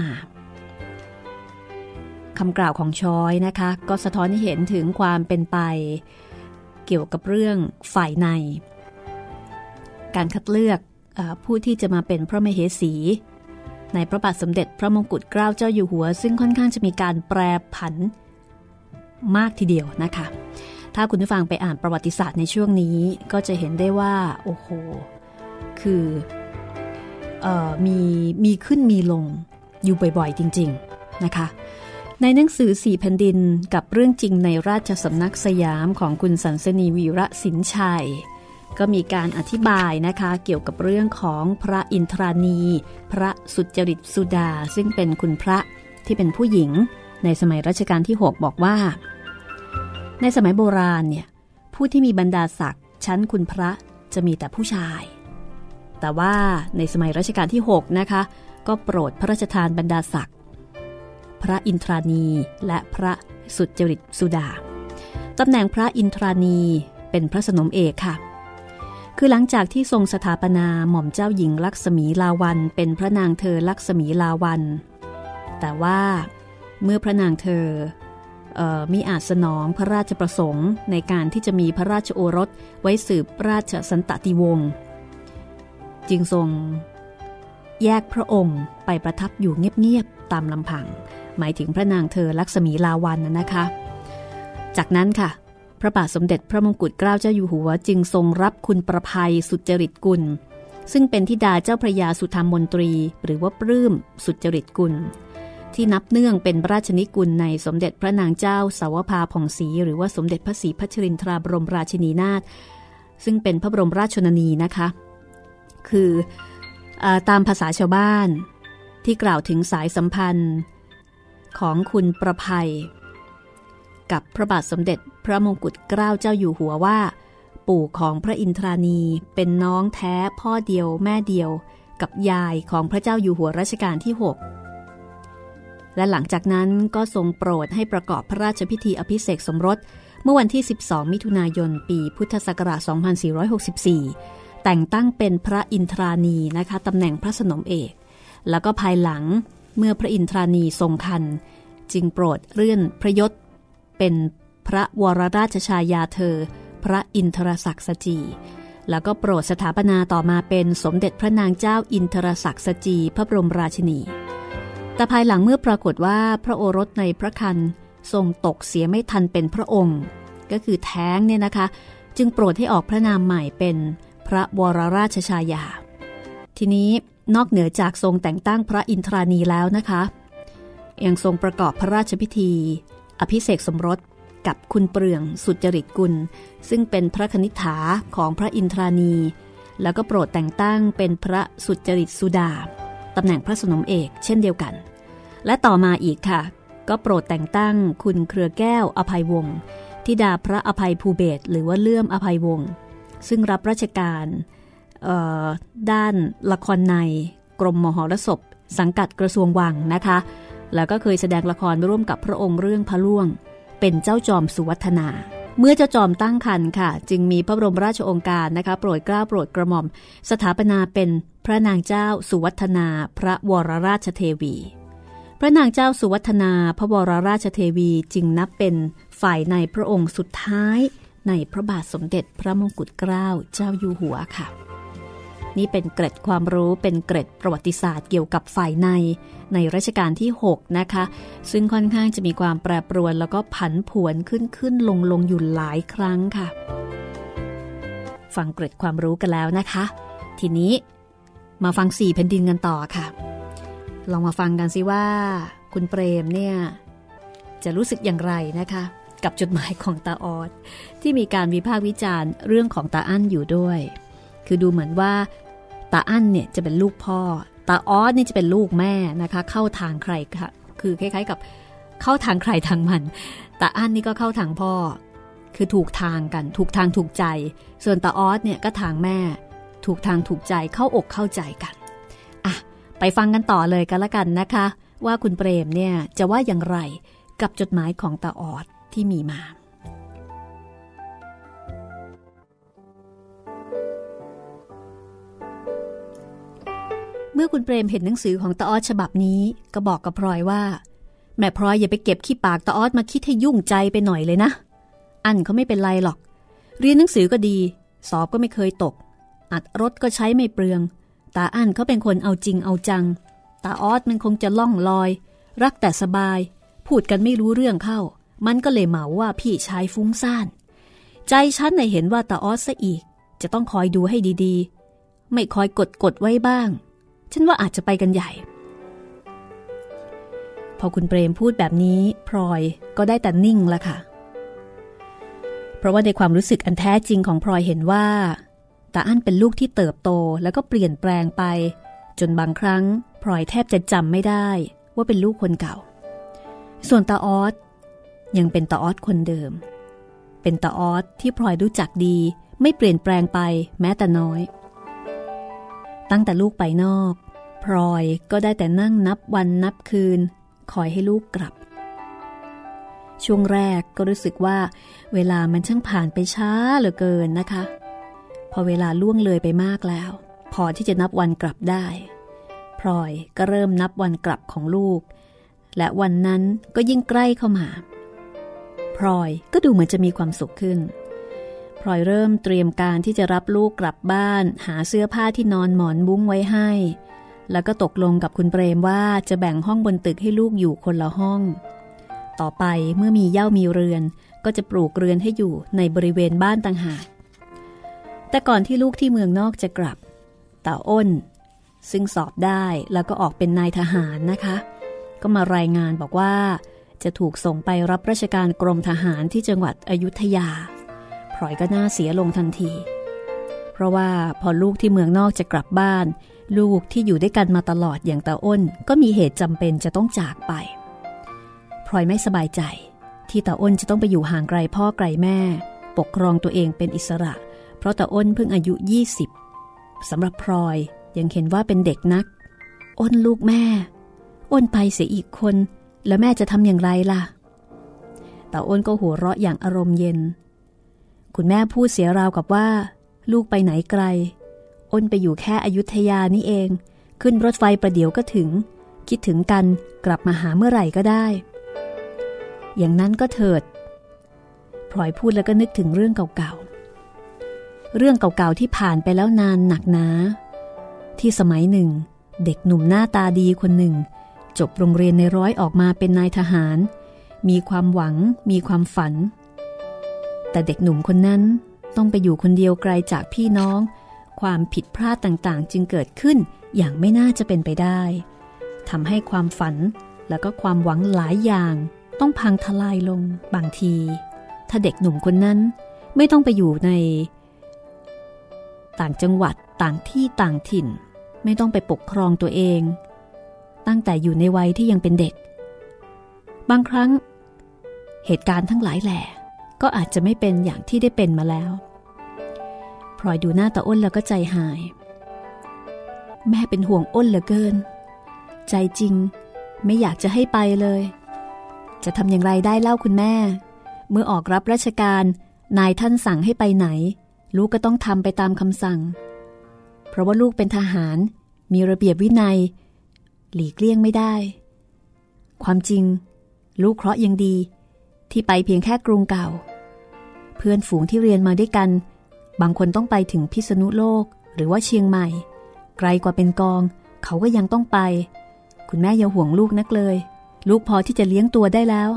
คำกล่าวของช้อยนะคะก็สะท้อนให้เห็นถึงความเป็นไปเกี่ยวกับเรื่องฝ่ายในการคัดเลือกผู้ที่จะมาเป็นพระมเหสีในพระบาทสมเด็จพระมงกุฎเกล้าเจ้าอยู่หัวซึ่งค่อนข้างจะมีการแปรผันมากทีเดียวนะคะถ้าคุณผู้ฟังไปอ่านประวัติศาสตร์ในช่วงนี้ก็จะเห็นได้ว่าโอ้โหคือมีขึ้นมีลงอยู่บ่อยๆจริงๆนะคะในหนังสือ4แผ่นดินกับเรื่องจริงในราชสำนักสยามของคุณสันสนีวีระสินชัยก็มีการอธิบายนะคะเกี่ยวกับเรื่องของพระอินทรานีพระสุจริตสุดาซึ่งเป็นคุณพระที่เป็นผู้หญิงในสมัยรัชกาลที่6บอกว่าในสมัยโบราณเนี่ยผู้ที่มีบรรดาศักดิ์ชั้นคุณพระจะมีแต่ผู้ชายแต่ว่าในสมัยรัชกาลที่6นะคะก็โปรดพระราชทานบรรดาศักดิ์พระอินทรานีและพระสุจริตสุดาตำแหน่งพระอินทรานีเป็นพระสนมเอกค่ะคือหลังจากที่ทรงสถาปนาหม่อมเจ้าหญิงลักษมีลาวัลเป็นพระนางเธอลักษมีลาวัลแต่ว่าเมื่อพระนางเธอมิอาจสนองพระราชประสงค์ในการที่จะมีพระราชโอรสไว้สืบราชสันตติวงศ์จึงทรงแยกพระองค์ไปประทับอยู่เงียบๆตามลำพังหมายถึงพระนางเธอลักษมีลาวัลนะคะจากนั้นค่ะพระบาทสมเด็จพระมงกุฎเกล้าเจ้าอยู่หัวจึงทรงรับคุณประภัยสุจริตกุลซึ่งเป็นธิดาเจ้าพระยาสุธรรมมนตรีหรือว่าปลื้มสุจริตกุลที่นับเนื่องเป็นราชนิกุลในสมเด็จพระนางเจ้าสาวภาผ่องศรีหรือว่าสมเด็จพระศรีพัชรินทราบรมราชินีนาถซึ่งเป็นพระบรมราชชนนีนะคะคือตามภาษาชาวบ้านที่กล่าวถึงสายสัมพันธ์ของคุณประภัยกับพระบาทสมเด็จพระมงกุฎเกล้าเจ้าอยู่หัวว่าปู่ของพระอินทรานีเป็นน้องแท้พ่อเดียวแม่เดียวกับยายของพระเจ้าอยู่หัวรัชกาลที่6และหลังจากนั้นก็ทรงโปรดให้ประกอบพระราชพิธีอภิเษกสมรสเมื่อวันที่12มิถุนายนปีพุทธศักราช2464แต่งตั้งเป็นพระอินทรานีนะคะตำแหน่งพระสนมเอกแล้วก็ภายหลังเมื่อพระอินทรานีทรงครรภ์จึงโปรดเลื่อนพระยศเป็นพระวรราชชายาเธอพระอินทรศักดิ์สจีแล้วก็โปรดสถาปนาต่อมาเป็นสมเด็จพระนางเจ้าอินทรศักดิ์สจีพระบรมราชินีแต่ภายหลังเมื่อปรากฏว่าพระโอรสในพระครรภ์ทรงตกเสียไม่ทันเป็นพระองค์ก็คือแท้งเนี่ยนะคะจึงโปรดให้ออกพระนามใหม่เป็นพระวรราชชายาทีนี้นอกเหนือจากทรงแต่งตั้งพระอินทรานีแล้วนะคะยังทรงประกอบพระราชพิธีอภิเษกสมรสกับคุณเปลืองสุจริตกุลซึ่งเป็นพระคณิษฐาของพระอินทรานีแล้วก็โปรดแต่งตั้งเป็นพระสุจริตสุดาตำแหน่งพระสนมเอกเช่นเดียวกันและต่อมาอีกค่ะก็โปรดแต่งตั้งคุณเครือแก้วอภัยวงศ์ธิดาพระอภัยภูเบศรหรือว่าเลื่อมอภัยวงศ์ซึ่งรับราชการด้านละครในกรมมหรสพสังกัดกระทรวงวังนะคะแล้วก็เคยแสดงละครร่วมกับพระองค์เรื่องพระล่วงเป็นเจ้าจอมสุวัฒนาเมื่อเจ้าจอมตั้งครรภ์ค่ะจึงมีพระบรมราชโองการนะคะโปรดเกล้าโปรดกระหม่อมสถาปนาเป็นพระนางเจ้าสุวัฒนาพระวรราชเทวีพระนางเจ้าสุวัฒนาพระวรราชเทวีจึงนับเป็นฝ่ายในพระองค์สุดท้ายในพระบาทสมเด็จพระมงกุฎเกล้าเจ้าอยู่หัวค่ะนี่เป็นเกร็ดความรู้เป็นเกร็ดประวัติศาสตร์เกี่ยวกับฝ่ายในรัชกาลที่6นะคะซึ่งค่อนข้างจะมีความแปรปรวนแล้วก็ผันผวนขึ้นลงอยู่หลายครั้งค่ะฟังเกร็ดความรู้กันแล้วนะคะทีนี้มาฟัง4แผ่นดินกันต่อค่ะลองมาฟังกันสิว่าคุณเปรมเนี่ยจะรู้สึกอย่างไรนะคะกับจดหมายของตาออดที่มีการวิพากษ์วิจารณ์เรื่องของตาอั้นอยู่ด้วยคือดูเหมือนว่าตาอั้นเนี่ยจะเป็นลูกพ่อตาออดนี่จะเป็นลูกแม่นะคะเข้าทางใครค่ะคือคล้ายๆกับเข้าทางใครทางมันตาอั้นนี่ก็เข้าทางพ่อคือถูกทางกันถูกทางถูกใจส่วนตาออดเนี่ยก็ทางแม่ถูกทางถูกใจเข้าอกเข้าใจกันอ่ะไปฟังกันต่อเลยกันละกันนะคะว่าคุณเปรมเนี่ยจะว่าอย่างไรกับจดหมายของตาออดที่มีมาเมื่อคุณเปรมเห็นหนังสือของตาออดฉบับนี้ก็บอกกับพลอยว่าแม่พลอยอย่าไปเก็บขี้ปากตาออดมาคิดให้ยุ่งใจไปหน่อยเลยนะอันเขาไม่เป็นไรหรอกเรียนหนังสือก็ดีสอบก็ไม่เคยตกอัดรถก็ใช้ไม่เปลืองตาอันเขาเป็นคนเอาจริงเอาจังตาออดมันคงจะล่องลอยรักแต่สบายพูดกันไม่รู้เรื่องเข้ามันก็เลยเหมาว่าพี่ชายฟุ้งซ่านใจฉันน่ะเห็นว่าตาออดซะอีกจะต้องคอยดูให้ดีๆไม่คอยกดไว้บ้างฉันว่าอาจจะไปกันใหญ่พอคุณเปรมพูดแบบนี้พลอยก็ได้แต่นิ่งละค่ะเพราะว่าในความรู้สึกอันแท้จริงของพลอยเห็นว่าตาอั้นเป็นลูกที่เติบโตแล้วก็เปลี่ยนแปลงไปจนบางครั้งพลอยแทบจะจำไม่ได้ว่าเป็นลูกคนเก่าส่วนตาออดยังเป็นตาออดคนเดิมเป็นตาออดที่พลอยรู้จักดีไม่เปลี่ยนแปลงไปแม้แต่น้อยตั้งแต่ลูกไปนอกพลอยก็ได้แต่นั่งนับวันนับคืนคอยให้ลูกกลับช่วงแรกก็รู้สึกว่าเวลามันช่างผ่านไปช้าเหลือเกินนะคะพอเวลาล่วงเลยไปมากแล้วพอที่จะนับวันกลับได้พลอยก็เริ่มนับวันกลับของลูกและวันนั้นก็ยิ่งใกล้เข้ามาพลอยก็ดูเหมือนจะมีความสุขขึ้นพลอยเริ่มเตรียมการที่จะรับลูกกลับบ้านหาเสื้อผ้าที่นอนหมอนมุ้งไว้ให้แล้วก็ตกลงกับคุณเปรมว่าจะแบ่งห้องบนตึกให้ลูกอยู่คนละห้องต่อไปเมื่อมีเหย้ามีเรือนก็จะปลูกเรือนให้อยู่ในบริเวณบ้านต่างหากแต่ก่อนที่ลูกที่เมืองนอกจะกลับตาอ้นซึ่งสอบได้แล้วก็ออกเป็นนายทหารนะคะก็มารายงานบอกว่าจะถูกส่งไปรับราชการกรมทหารที่จังหวัดอยุธยาพลอยก็น่าเสียลงทันทีเพราะว่าพอลูกที่เมืองนอกจะกลับบ้านลูกที่อยู่ด้วยกันมาตลอดอย่างตาอ้นก็มีเหตุจำเป็นจะต้องจากไปพลอยไม่สบายใจที่ตาอ้นจะต้องไปอยู่ห่างไกลพ่อไกลแม่ปกครองตัวเองเป็นอิสระเพราะตาอ้นเพิ่งอายุ20สำหรับพลอยยังเห็นว่าเป็นเด็กนักอ้นลูกแม่อ้นไปเสียอีกคนแล้วแม่จะทำอย่างไรล่ะตาอ้นก็หัวเราะอย่างอารมณ์เย็นคุณแม่พูดเสียราวกับว่าลูกไปไหนไกลอ้นไปอยู่แค่อยุธยานี่เองขึ้นรถไฟประเดี๋ยวก็ถึงคิดถึงกันกลับมาหาเมื่อไหร่ก็ได้อย่างนั้นก็เถิดพลอยพูดแล้วก็นึกถึงเรื่องเก่าๆเรื่องเก่าๆที่ผ่านไปแล้วนานหนักหนาที่สมัยหนึ่งเด็กหนุ่มหน้าตาดีคนหนึ่งจบโรงเรียนในร้อยออกมาเป็นนายทหารมีความหวังมีความฝันแต่เด็กหนุ่มคนนั้นต้องไปอยู่คนเดียวไกลจากพี่น้องความผิดพลาดต่างๆจึงเกิดขึ้นอย่างไม่น่าจะเป็นไปได้ทำให้ความฝันและก็ความหวังหลายอย่างต้องพังทลายลงบางทีถ้าเด็กหนุ่มคนนั้นไม่ต้องไปอยู่ในต่างจังหวัดต่างที่ต่างถิ่นไม่ต้องไปปกครองตัวเองตั้งแต่อยู่ในวัยที่ยังเป็นเด็กบางครั้งเหตุการณ์ทั้งหลายแหล่ก็อาจจะไม่เป็นอย่างที่ได้เป็นมาแล้วพลอยดูหน้าตาอ้นแล้วก็ใจหายแม่เป็นห่วงอ้นเหลือเกินใจจริงไม่อยากจะให้ไปเลยจะทำอย่างไรได้เล่าคุณแม่เมื่อออกรับราชการนายท่านสั่งให้ไปไหนลูกก็ต้องทำไปตามคำสั่งเพราะว่าลูกเป็นทหารมีระเบียบวินัยหลีกเลี่ยงไม่ได้ความจริงลูกเคราะห์ยังดีที่ไปเพียงแค่กรุงเก่าเพื่อนฝูงที่เรียนมาด้วยกันบางคนต้องไปถึงพิษณุโลกหรือว่าเชียงใหม่ไกลกว่าเป็นกองเขาก็ยังต้องไปคุณแม่อย่าห่วงลูกนักเลยลูกพอที่จะเลี้ยงตัวได้แล้ว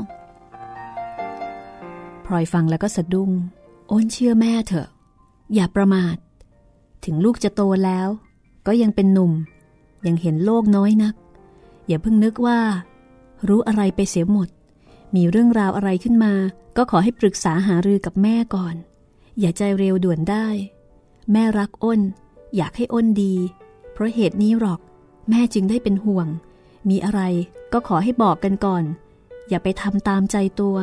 พลอยฟังแล้วก็สะดุ้งอ้นเชื่อแม่เถอะอย่าประมาทถึงลูกจะโตแล้วก็ยังเป็นหนุ่มยังเห็นโลกน้อยนักอย่าเพิ่งนึกว่ารู้อะไรไปเสียหมดมีเรื่องราวอะไรขึ้นมาก็ขอให้ปรึกษาหารือกับแม่ก่อนอย่าใจเร็วด่วนได้แม่รักอ้นอยากให้อ้นดีเพราะเหตุนี้หรอกแม่จึงได้เป็นห่วงมีอะไรก็ขอให้บอกกันก่อนอย่าไปทำตามใจตัว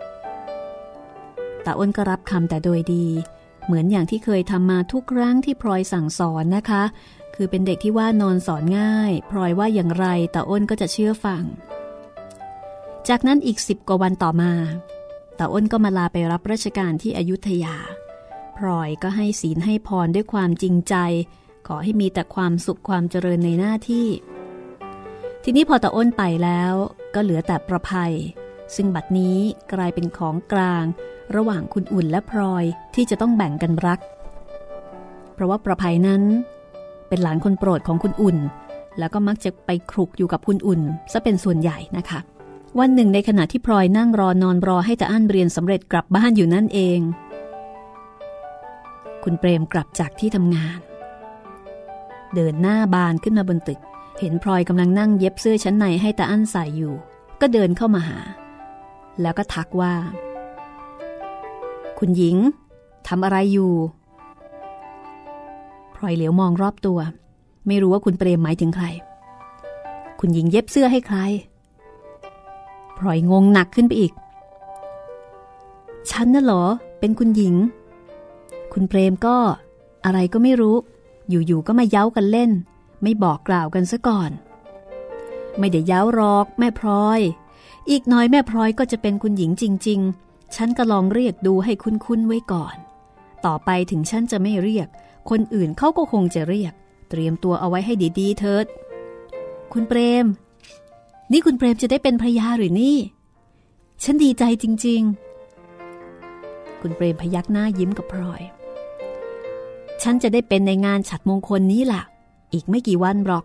ตาอ้นก็รับคำแต่โดยดีเหมือนอย่างที่เคยทำมาทุกครั้งที่พลอยสั่งสอนนะคะคือเป็นเด็กที่ว่านอนสอนง่ายพลอยว่าอย่างไรตาอ้นก็จะเชื่อฟังจากนั้นอีก10 กว่าวันต่อมาตาอ้นก็มาลาไปรับราชการที่อยุธยาพลอยก็ให้ศีลให้พรด้วยความจริงใจขอให้มีแต่ความสุขความเจริญในหน้าที่ทีนี้พอตาอ้นไปแล้วก็เหลือแต่ประภัยซึ่งบัดนี้กลายเป็นของกลางระหว่างคุณอุ่นและพลอยที่จะต้องแบ่งกันรักเพราะว่าประภัยนั้นเป็นหลานคนโปรดของคุณอุ่นแล้วก็มักจะไปคลุกอยู่กับคุณอุ่นซะเป็นส่วนใหญ่นะคะวันหนึ่งในขณะที่พลอยนั่งรอนอนรอให้ตาอั้นเรียนสำเร็จกลับบ้านอยู่นั่นเองคุณเปรมกลับจากที่ทำงานเดินหน้าบานขึ้นมาบนตึกเห็นพลอยกำลังนั่งเย็บเสื้อชั้นในให้ตาอั้นใส่อยู่ก็เดินเข้ามาหาแล้วก็ทักว่าคุณหญิงทำอะไรอยู่พลอยเหลียวมองรอบตัวไม่รู้ว่าคุณเปรมหมายถึงใครคุณหญิงเย็บเสื้อให้ใครพลอยงงหนักขึ้นไปอีกฉันน่ะเหรอเป็นคุณหญิงคุณเปรมก็อะไรก็ไม่รู้อยู่ๆก็มาเย้ากันเล่นไม่บอกกล่าวกันซะก่อนไม่ได้เย้าหรอกแม่พลอยอีกน้อยแม่พลอยก็จะเป็นคุณหญิงจริงๆฉันก็ลองเรียกดูให้คุ้นๆไว้ก่อนต่อไปถึงฉันจะไม่เรียกคนอื่นเขาก็คงจะเรียกเตรียมตัวเอาไว้ให้ดีๆเถิดคุณเปรมนี่คุณเปรมจะได้เป็นภรรยาหรือนี่ฉันดีใจจริงๆคุณเปรมพยักหน้ายิ้มกับพลอยฉันจะได้เป็นในงานฉัตรมงคลนี้ล่ะอีกไม่กี่วันหรอก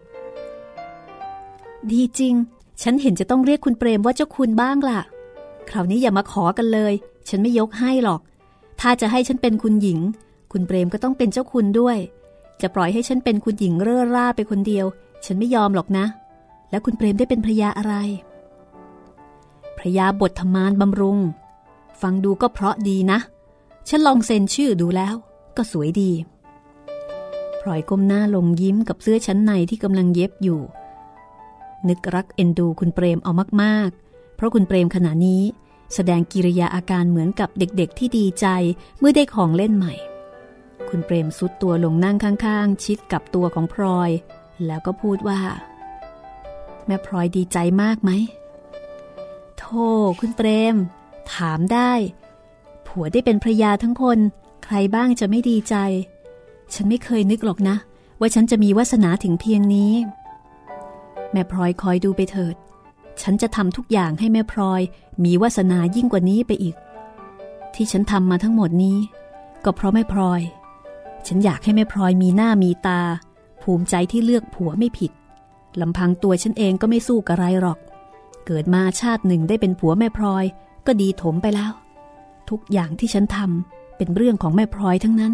ดีจริงฉันเห็นจะต้องเรียกคุณเปรมว่าเจ้าคุณบ้างล่ะคราวนี้อย่ามาขอกันเลยฉันไม่ยกให้หรอกถ้าจะให้ฉันเป็นคุณหญิงคุณเปรมก็ต้องเป็นเจ้าคุณด้วยจะปล่อยให้ฉันเป็นคุณหญิงเร่อร่าไปคนเดียวฉันไม่ยอมหรอกนะแล้วคุณเปรมได้เป็นภรรยาอะไรภรรยาบทธมานบำรุงฟังดูก็เพราะดีนะฉันลองเซ็นชื่อดูแล้วก็สวยดีพลอยก้มหน้าลงยิ้มกับเสื้อชั้นในที่กำลังเย็บอยู่นึกรักเอ็นดูคุณเปรมเอามากๆเพราะคุณเปรมขณะนี้แสดงกิริยาอาการเหมือนกับเด็กๆที่ดีใจเมื่อได้ของเล่นใหม่คุณเปรมซุดตัวลงนั่งข้างๆชิดกับตัวของพลอยแล้วก็พูดว่าแม่พลอยดีใจมากไหมโธ่คุณเปรมถามได้ผัวได้เป็นภรรยาทั้งคนใครบ้างจะไม่ดีใจฉันไม่เคยนึกหรอกนะว่าฉันจะมีวาสนาถึงเพียงนี้แม่พลอยคอยดูไปเถิดฉันจะทำทุกอย่างให้แม่พลอยมีวาสนายิ่งกว่านี้ไปอีกที่ฉันทำมาทั้งหมดนี้ก็เพราะแม่พลอยฉันอยากให้แม่พลอยมีหน้ามีตาภูมิใจที่เลือกผัวไม่ผิดลำพังตัวฉันเองก็ไม่สู้กับไรหรอกเกิดมาชาติหนึ่งได้เป็นผัวแม่พลอยก็ดีถมไปแล้วทุกอย่างที่ฉันทำเป็นเรื่องของแม่พลอยทั้งนั้น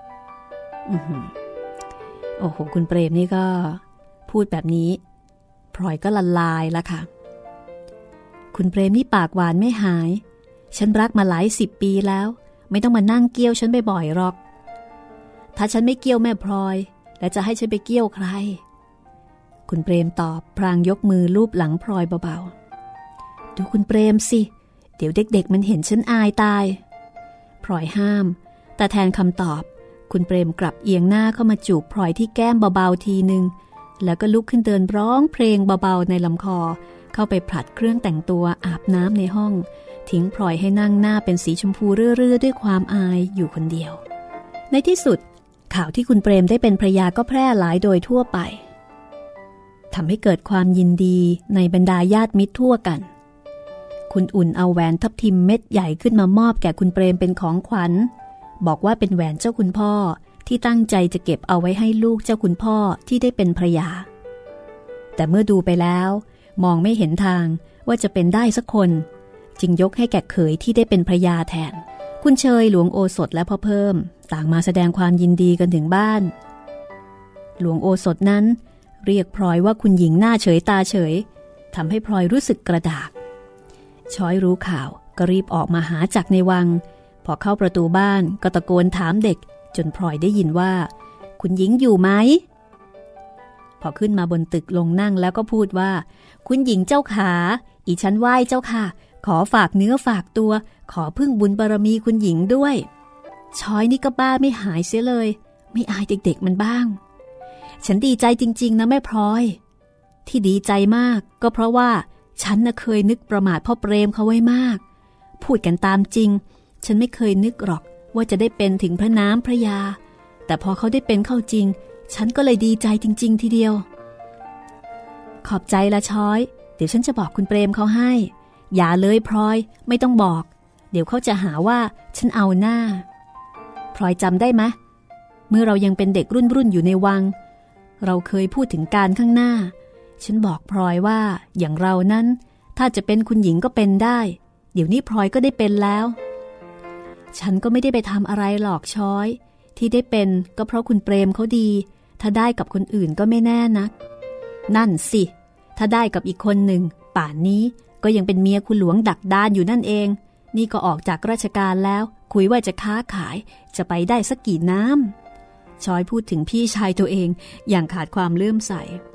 โอ้โหคุณเปรมนี่ก็พูดแบบนี้พลอยก็ละลายละค่ะคุณเปรมนี่ปากหวานไม่หายฉันรักมาหลาย10 ปีแล้วไม่ต้องมานั่งเกี้ยวฉันบ่อยๆหรอกถ้าฉันไม่เกี้ยวแม่พลอยแล้วจะให้ฉันไปเกี้ยวใครคุณเปรมตอบพลางยกมือลูบหลังพลอยเบาๆดูคุณเปรมสิเดี๋ยวเด็กๆมันเห็นฉันอายตายพลอยห้ามแต่แทนคำตอบคุณเปรมกลับเอียงหน้าเข้ามาจูบพลอยที่แก้มเบาๆทีนึงแล้วก็ลุกขึ้นเดินร้องเพลงเบาๆในลำคอเข้าไปผลัดเครื่องแต่งตัวอาบน้ำในห้องทิ้งพลอยให้นั่งหน้าเป็นสีชมพูเรื่อๆด้วยความอายอยู่คนเดียวในที่สุดข่าวที่คุณเปรมได้เป็นภรรยาก็แพร่หลายโดยทั่วไปทำให้เกิดความยินดีในบรรดาญาติมิตรทั่วกันคุณอุ่นเอาแหวนทับทิมเม็ดใหญ่ขึ้นมามอบแก่คุณเปรมเป็นของขวัญบอกว่าเป็นแหวนเจ้าคุณพ่อที่ตั้งใจจะเก็บเอาไว้ให้ลูกเจ้าคุณพ่อที่ได้เป็นภรรยาแต่เมื่อดูไปแล้วมองไม่เห็นทางว่าจะเป็นได้สักคนจึงยกให้แก่เขยที่ได้เป็นภรรยาแทนคุณเชยหลวงโอสถและพ่อเพิ่มต่างมาแสดงความยินดีกันถึงบ้านหลวงโอสถนั้นเรียกพลอยว่าคุณหญิงหน้าเฉยตาเฉยทำให้พลอยรู้สึกกระดากช้อยรู้ข่าวก็รีบออกมาหาจากในวังพอเข้าประตูบ้านก็ตะโกนถามเด็กจนพลอยได้ยินว่าคุณหญิงอยู่ไหมพอขึ้นมาบนตึกลงนั่งแล้วก็พูดว่าคุณหญิงเจ้าขาอีฉันไหว้เจ้าค่ะขอฝากเนื้อฝากตัวขอพึ่งบุญบารมีคุณหญิงด้วยช้อยนี่ก็บ้าไม่หายเสียเลยไม่อายเด็กๆมันบ้างฉันดีใจจริงๆนะแม่พลอยที่ดีใจมากก็เพราะว่าฉันน่ะเคยนึกประมาทพ่อเปรมเขาไว้มากพูดกันตามจริงฉันไม่เคยนึกหรอกว่าจะได้เป็นถึงพระน้ำพระยาแต่พอเขาได้เป็นเข้าจริงฉันก็เลยดีใจจริงๆทีเดียวขอบใจละช้อยเดี๋ยวฉันจะบอกคุณเปรมเขาให้อย่าเลยพลอยไม่ต้องบอกเดี๋ยวเขาจะหาว่าฉันเอาหน้าพลอยจำได้ไหมเมื่อเรายังเป็นเด็กรุ่นอยู่ในวังเราเคยพูดถึงการข้างหน้าฉันบอกพลอยว่าอย่างเรานั้นถ้าจะเป็นคุณหญิงก็เป็นได้เดี๋ยวนี้พลอยก็ได้เป็นแล้วฉันก็ไม่ได้ไปทำอะไรหรอกช้อยที่ได้เป็นก็เพราะคุณเปรมเขาดีถ้าได้กับคนอื่นก็ไม่แน่นักนั่นสิถ้าได้กับอีกคนหนึ่งป่านนี้ก็ยังเป็นเมียคุณหลวงดักดานอยู่นั่นเองนี่ก็ออกจากราชการแล้วคุยว่าจะค้าขายจะไปได้สักกี่น้ำช้อยพูดถึงพี่ชายตัวเองอย่างขาดความเลื่อมใส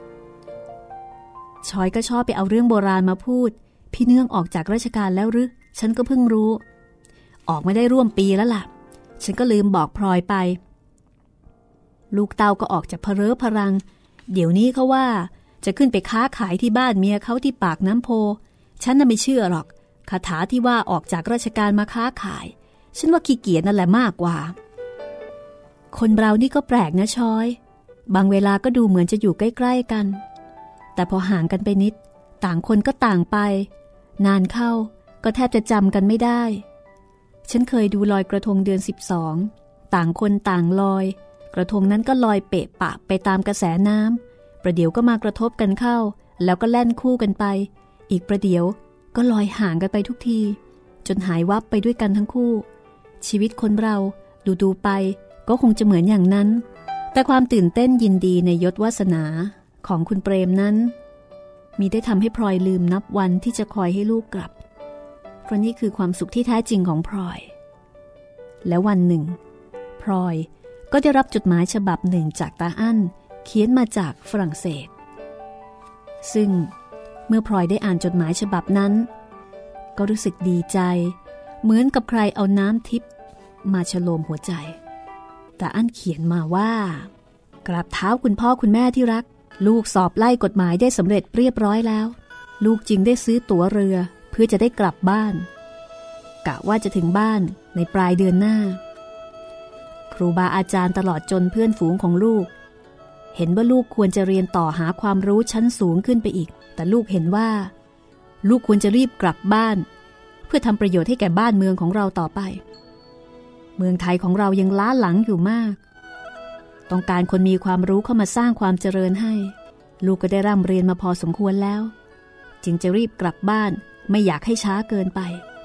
ช้อยก็ชอบไปเอาเรื่องโบราณมาพูดพี่เนื่องออกจากราชการแล้วหรือฉันก็เพิ่งรู้ออกไม่ได้ร่วมปีแล้วล่ะฉันก็ลืมบอกพลอยไปลูกเต้าก็ออกจากพเรอพรังเดี๋ยวนี้เขาว่าจะขึ้นไปค้าขายที่บ้านเมียเขาที่ปากน้ำโพฉันน่ะไม่เชื่อหรอกคาถาที่ว่าออกจากราชการมาค้าขายฉันว่าขี้เกียจนั่นแหละมากกว่าคนเรานี่ก็แปลกนะช้อยบางเวลาก็ดูเหมือนจะอยู่ใกล้ๆกันแต่พอห่างกันไปนิดต่างคนก็ต่างไปนานเข้าก็แทบจะจำกันไม่ได้ฉันเคยดูลอยกระทงเดือน12ต่างคนต่างลอยกระทงนั้นก็ลอยเปะปะไปตามกระแสน้ำประเดี๋ยวก็มากระทบกันเข้าแล้วก็แล่นคู่กันไปอีกประเดี๋ยวก็ลอยห่างกันไปทุกทีจนหายวับไปด้วยกันทั้งคู่ชีวิตคนเราดูไปก็คงจะเหมือนอย่างนั้นแต่ความตื่นเต้นยินดีในยศวาสนาของคุณเปรมนั้นมีได้ทำให้พลอยลืมนับวันที่จะคอยให้ลูกกลับเพราะนี่คือความสุขที่แท้จริงของพลอยและวันหนึ่งพลอยก็ได้รับจดหมายฉบับหนึ่งจากตาอั้นเขียนมาจากฝรั่งเศสซึ่งเมื่อพลอยได้อ่านจดหมายฉบับนั้นก็รู้สึกดีใจเหมือนกับใครเอาน้ำทิพย์มาฉโลมหัวใจตาอั้นเขียนมาว่ากราบเท้าคุณพ่อคุณแม่ที่รักลูกสอบไล่กฎหมายได้สำเร็จเรียบร้อยแล้วลูกจึงได้ซื้อตั๋วเรือเพื่อจะได้กลับบ้านกะว่าจะถึงบ้านในปลายเดือนหน้าครูบาอาจารย์ตลอดจนเพื่อนฝูงของลูกเห็นว่าลูกควรจะเรียนต่อหาความรู้ชั้นสูงขึ้นไปอีกแต่ลูกเห็นว่าลูกควรจะรีบกลับบ้านเพื่อทำประโยชน์ให้แก่บ้านเมืองของเราต่อไปเมืองไทยของเรายังล้าหลังอยู่มากต้องการคนมีความรู้เข้ามาสร้างความเจริญให้ลูกก็ได้ร่ำเรียนมาพอสมควรแล้วจึงจะรีบกลับบ้านไม่อยากให้ช้าเกินไป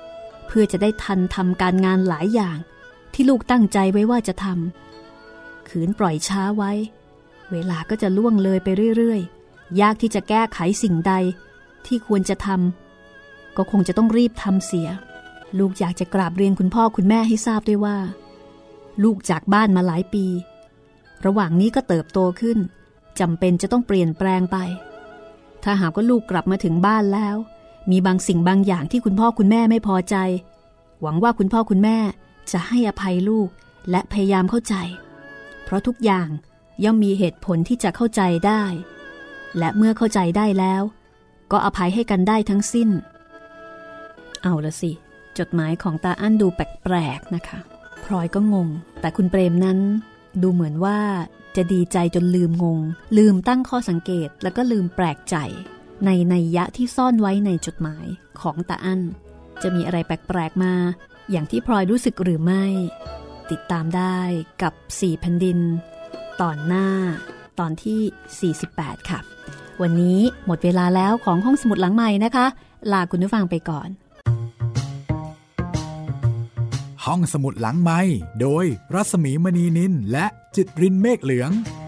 เพื่อจะได้ทันทำการงานหลายอย่างที่ลูกตั้งใจไว้ว่าจะทำขืนปล่อยช้าไว้เวลาก็จะล่วงเลยไปเรื่อยๆยากที่จะแก้ไขสิ่งใดที่ควรจะทำก็คงจะต้องรีบทำเสียลูกอยากจะกราบเรียนคุณพ่อคุณแม่ให้ทราบด้วยว่าลูกจากบ้านมาหลายปีระหว่างนี้ก็เติบโตขึ้นจำเป็นจะต้องเปลี่ยนแปลงไปถ้าหากว่าลูกกลับมาถึงบ้านแล้วมีบางสิ่งบางอย่างที่คุณพ่อคุณแม่ไม่พอใจหวังว่าคุณพ่อคุณแม่จะให้อภัยลูกและพยายามเข้าใจเพราะทุกอย่างย่อมมีเหตุผลที่จะเข้าใจได้และเมื่อเข้าใจได้แล้วก็อภัยให้กันได้ทั้งสิ้นเอาละสิจดหมายของตาอั้นดูแปลกๆนะคะพลอยก็งงแต่คุณเปรมนั้นดูเหมือนว่าจะดีใจจนลืมงงลืมตั้งข้อสังเกตแล้วก็ลืมแปลกใจในนัยยะที่ซ่อนไว้ในจดหมายของตาอั้นจะมีอะไรแปลกๆมาอย่างที่พลอยรู้สึกหรือไม่ติดตามได้กับ4 แผ่นดินตอนหน้าตอนที่48ค่ะวันนี้หมดเวลาแล้วของห้องสมุดหลังใหม่นะคะลาคุณผู้ฟังไปก่อนห้องสมุดหลังไมค์โดยรัศมีมณีนินและจิตรินเมฆเหลือง